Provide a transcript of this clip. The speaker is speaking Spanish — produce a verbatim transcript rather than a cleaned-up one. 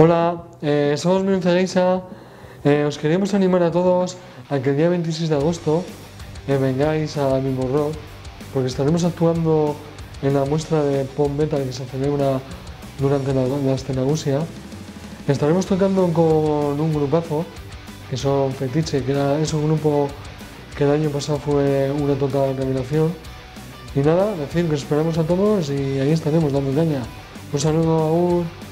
Hola, eh, somos Mirenza Geisha. Eh, os queremos animar a todos a que el día veintiséis de agosto eh, vengáis a Bimbo Rock, porque estaremos actuando en la muestra de pop metal que se celebra durante la, la Escenagusia. Estaremos tocando con un grupazo que son Fetiche, que era, es un grupo que el año pasado fue una total revelación. Y nada, decir que os esperamos a todos y ahí estaremos dando caña. Un saludo, aún.